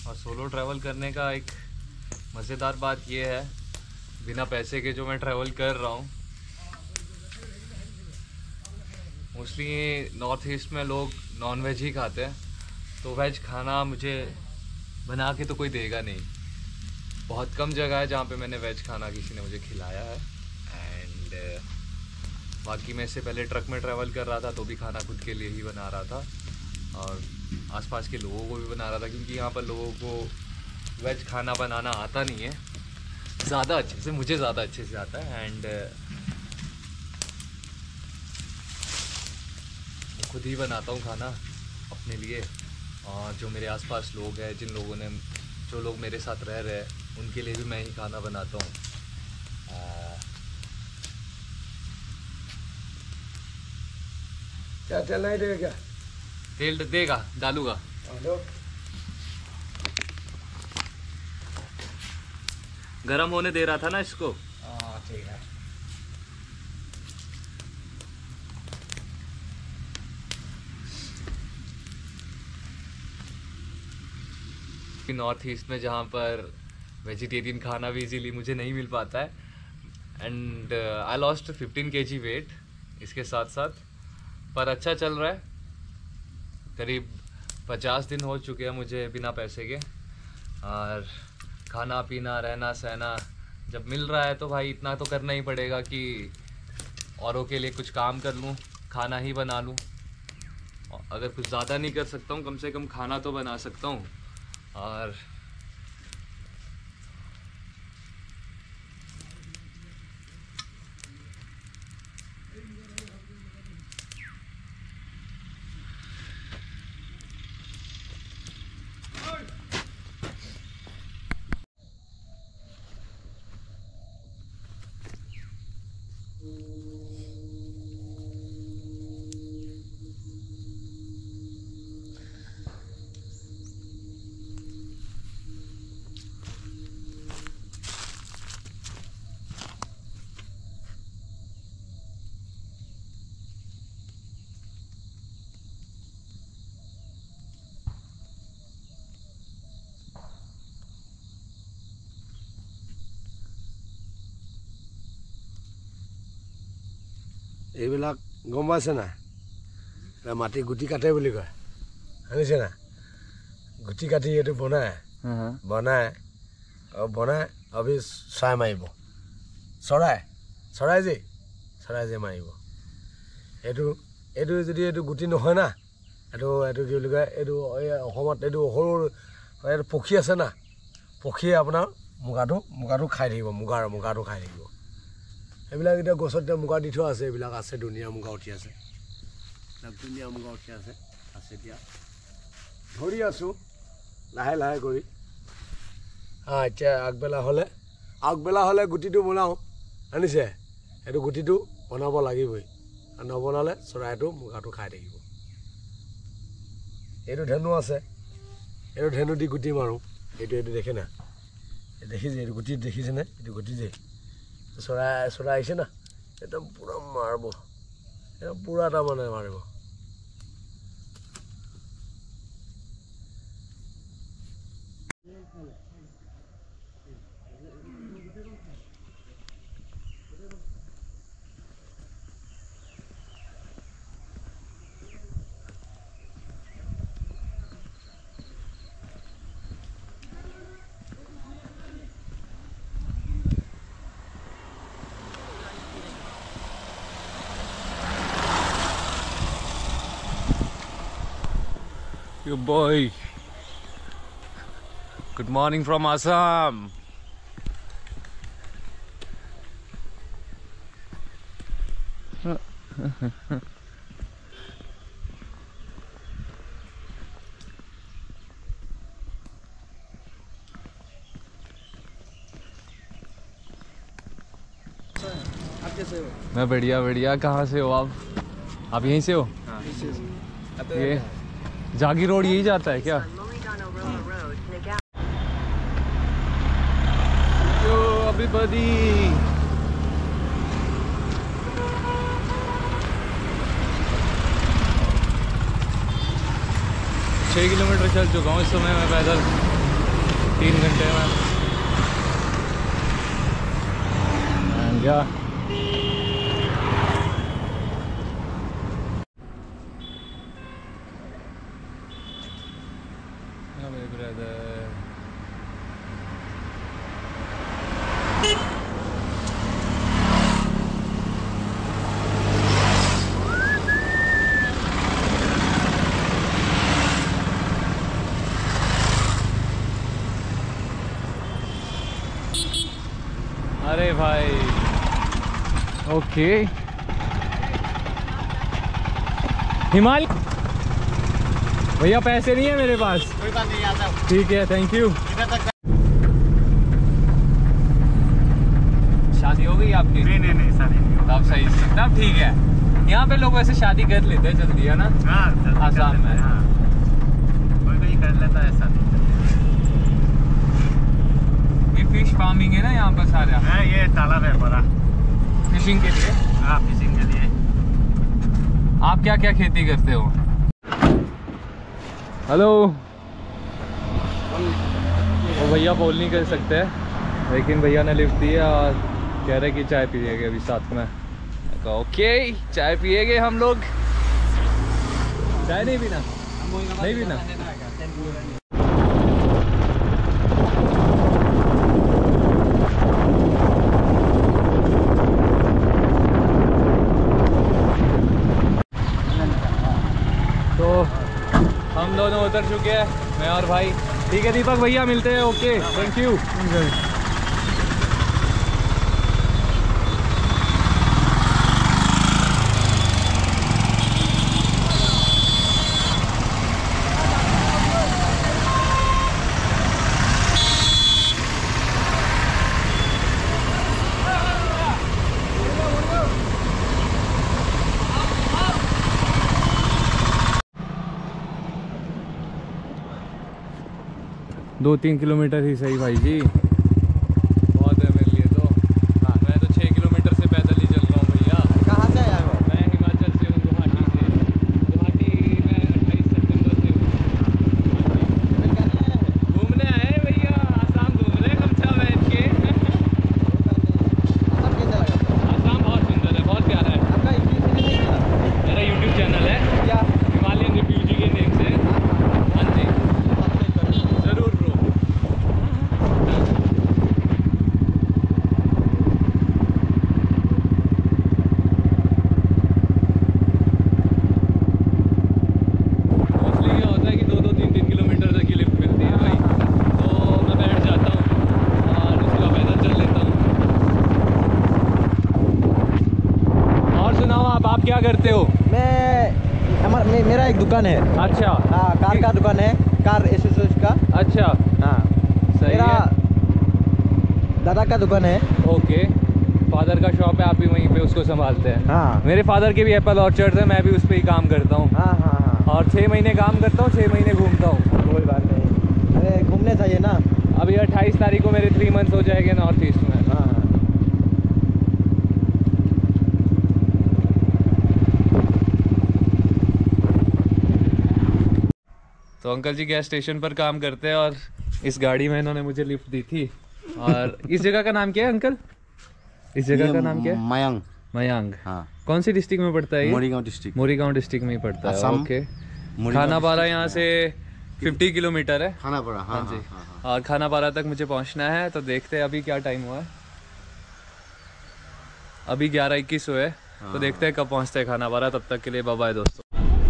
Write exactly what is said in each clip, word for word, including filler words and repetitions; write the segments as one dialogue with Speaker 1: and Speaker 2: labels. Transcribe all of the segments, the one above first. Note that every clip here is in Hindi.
Speaker 1: और सोलो ट्रैवल करने का एक मज़ेदार बात ये है, बिना पैसे के जो मैं ट्रैवल कर रहा हूँ, मोस्टली नॉर्थ ईस्ट में लोग नॉन वेज ही खाते हैं, तो वेज खाना मुझे बना के तो कोई देगा नहीं। बहुत कम जगह है जहाँ पे मैंने वेज खाना किसी ने मुझे खिलाया है। एंड बाकी मैं इससे पहले ट्रक में ट्रैवल कर रहा था तो भी खाना खुद के लिए ही बना रहा था और आसपास के लोगों को भी बना रहा था, क्योंकि यहाँ पर लोगों को वेज खाना बनाना आता नहीं है ज़्यादा अच्छे से, मुझे ज़्यादा अच्छे से आता है। एंड खुद ही बनाता हूँ खाना अपने लिए, और जो मेरे आसपास लोग हैं, जिन लोगों ने जो लोग मेरे साथ रह रहे हैं, उनके लिए भी मैं ही खाना बनाता हूँ।
Speaker 2: क्या तेल नहीं देगा? क्या
Speaker 1: तेल देगा, डालूंगा। गरम होने दे रहा था ना इसको।
Speaker 2: हाँ ठीक है।
Speaker 1: नॉर्थ ईस्ट में जहाँ पर वेजिटेरियन खाना भी इजीली मुझे नहीं मिल पाता है। And I lost fifteen KG weight इसके साथ साथ, पर अच्छा चल रहा है। करीब पचास दिन हो चुके हैं मुझे बिना पैसे के, और खाना पीना रहना सहना जब मिल रहा है तो भाई इतना तो करना ही पड़ेगा कि औरों के लिए कुछ काम कर लूँ, खाना ही बना लूँ। अगर कुछ ज़्यादा नहीं कर सकता हूँ, कम से कम खाना तो बना सकता हूँ। और
Speaker 2: এইবিলাক গম পাইছে না, মাটি গুটি কাটে বুলি কয়, শুনিছে না? গুটি কাটি এইটো বনায় বনায় আৰু বনাই অভি চৰাই মাৰিব, চৰাই চৰাই যে চৰাই যে মাৰিব। এইটো এইটো যদি এইটো গুটি নহয় না, এইটো এইটো কি বুলি কয়, এইটো এই অসমত এইটো সৰু এইটো পক্ষী আছে না, পক্ষীয়ে আপোনাৰ মুগাটো মুগাটো খাই থাকিব, মুগাৰ মুগাটো খাই থাকিব। এইবিলাক এতিয়া গছত এতিয়া মুগা দি থোৱা আছে, এইবিলাক আছে, ধুনীয়া মুগা উঠি আছে, এইবিলাক ধুনীয়া মুগা উঠি আছে আছে এতিয়া ধৰি আছোঁ লাহে লাহে কৰি। অঁ এতিয়া আগবেলা হ'লে আগবেলা হ'লে গুটিটো বনাওঁ, আনিছে? এইটো গুটিটো বনাব লাগিবই, আৰু নবনালে চৰাইটো মুগাটো খাই থাকিব। এইটো ধেনু আছে, এইটো ধেনু দি গুটি মাৰোঁ। এইটো এইটো দেখে না, দেখিছে? এইটো গুটি দেখিছেনে? এইটো গুটি যে চৰাই চৰাই আহিছে না, একদম পূৰা মাৰিব, একদম পূৰা তাৰমানে মাৰিব।
Speaker 1: Your boy. Good morning from Assam.
Speaker 2: आप कैसे हो?
Speaker 1: मैं बढ़िया बढ़िया। कहाँ से हो आप? आप यहीं से हो?
Speaker 2: हाँ।
Speaker 1: ये जागी रोड यही जाता है क्या? यो everybody, छः किलोमीटर चल चुका हूँ इस समय मैं पैदल। तीन घंटे में क्या ब्रदर। अरे भाई ओके हिमालय भैया पैसे नहीं है मेरे पास। कोई बात नहीं, आता हूं। ठीक है, थैंक यू। शादी हो गई आपकी? नहीं नहीं नहीं शादी नहीं। तब सही से तब ठीक है। यहाँ पे लोग वैसे शादी कर लेते हैं जल्दी, है ना? हाँ, आसाम में हाँ। कोई कोई कर लेता है शादी। ये फिश फार्मिंग है ना यहाँ पर सारा? हाँ, ये तालाब है बड़ा फिशिंग के लिए। हाँ, फिशिंग के लिए। आप क्या क्या खेती करते हो? हेलो। वो भैया बोल नहीं कर सकते, लेकिन भैया ने लिफ्ट दी है और कह रहे कि चाय पिएंगे अभी साथ में। ओके चाय पिएंगे हम लोग। चाय नहीं पीना? नहीं पीना। तो हम दोनों उतर चुके हैं, मैं और भाई। ठीक है दीपक भैया, मिलते हैं। Okay thank you. दो तीन किलोमीटर ही सही भाई जी, बहुत है मेरे लिए तो। हाँ, मैं तो छः किलोमीटर से पैदल ही चल रहा हूँ भैया। कहाँ से आया हो? मैं हिमाचल से हूँ, गुवाहाटी से। गुवाहाटी में अट्ठाईस सितंबर से हूँ। घूमने आए भैया, आसाम घूम रहे गमछा बैठ के। आसाम बहुत सुंदर है, बहुत प्यारा है। मेरा यूट्यूब चैनल है क्या? हिमालयन रिफ्यूजी के नेम से। हाँ जी जरूर ब्रो। मोस्टली क्या होता है कि दो दो तीन तीन किलोमीटर तक की लिफ्ट मिलती है भाई, तो मैं बैठ जाता हूँ और उसका पैदल चल लेता हूँ। और सुनाओ आप आप क्या करते हो?
Speaker 3: मैं हमारा मे, मेरा एक दुकान है।
Speaker 1: अच्छा
Speaker 3: हाँ, कार का दुकान है, कार एसेसरीज का।
Speaker 1: अच्छा
Speaker 3: हाँ
Speaker 1: सही
Speaker 3: मेरा
Speaker 1: है।
Speaker 3: दादा का दुकान है।
Speaker 1: ओके, फादर का शॉप है, आप भी वहीं पे उसको संभालते हैं?
Speaker 3: हाँ
Speaker 1: मेरे फादर के भी एप्पल ऑर्चर्ड है, मैं भी उस पर ही काम करता हूँ।
Speaker 3: हाँ हाँ हाँ
Speaker 1: और छः महीने काम करता हूँ, छः महीने घूमता हूँ।
Speaker 3: कोई बात नहीं, अरे घूमने चाहिए ना।
Speaker 1: अभी अट्ठाईस तारीख को मेरे थ्री मंथ्स हो जाएंगे नॉर्थ ईस्ट में।
Speaker 3: हाँ
Speaker 1: तो अंकल जी गैस स्टेशन पर काम करते हैं और इस गाड़ी में इन्होंने मुझे लिफ्ट दी थी। और इस जगह का नाम क्या है अंकल? इस जगह का नाम क्या है?
Speaker 3: मयंग।
Speaker 1: मयांग।
Speaker 3: हाँ,
Speaker 1: कौन सी डिस्ट्रिक्ट में पड़ता है ये?
Speaker 3: मोरीगांव डिस्ट्रिक्ट।
Speaker 1: मोरीगांव डिस्ट्रिक्ट में ही पड़ता है।
Speaker 3: असम,
Speaker 1: ओके।
Speaker 3: मोरीगांव
Speaker 1: खाना पारा
Speaker 3: डिस्ट्रिक्ट
Speaker 1: यहाँ से फिफ्टी किलोमीटर है।
Speaker 3: खाना पड़ा। हाँ
Speaker 1: हाँ जी।
Speaker 3: हाँ, हाँ, हाँ।
Speaker 1: और खाना पारा तक मुझे पहुँचना है, तो देखते हैं अभी क्या टाइम हुआ है। अभी ग्यारह इक्कीस हुए, तो देखते हैं कब पहुँचते हैं खाना पारा। तब तक के लिए बाय बाय दोस्तों।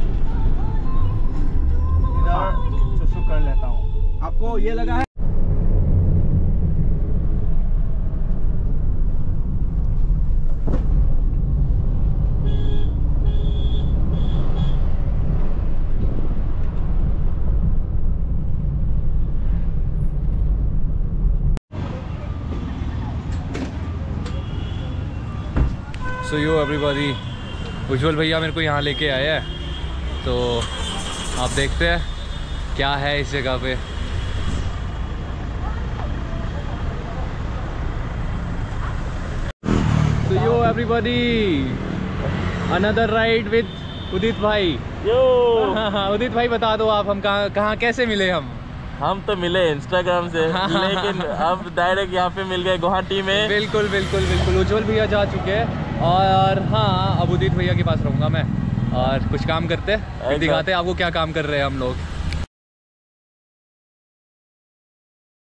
Speaker 3: सुसु कर लेता हूँ। आपको ये लगा है?
Speaker 1: सो यू एवरीबॉडी, उज्जवल भैया मेरे को यहाँ लेके आया है, तो आप देखते हैं क्या है इस जगह पे। So you everybody, another ride with Udit भाई। यो हाँ हाँ उदित भाई बता दो आप, हम कहाँ कहाँ कैसे मिले हम?
Speaker 4: हम तो मिले इंस्टाग्राम से लेकिन अब डायरेक्ट यहाँ पे मिल गए गुवाहाटी में।
Speaker 1: बिल्कुल बिल्कुल बिल्कुल। उज्जवल भैया जा चुके हैं और हाँ अब उदित भैया के पास रहूँगा मैं और कुछ काम करते हैं, दिखाते हैं आपको क्या काम कर रहे हैं हम लोग।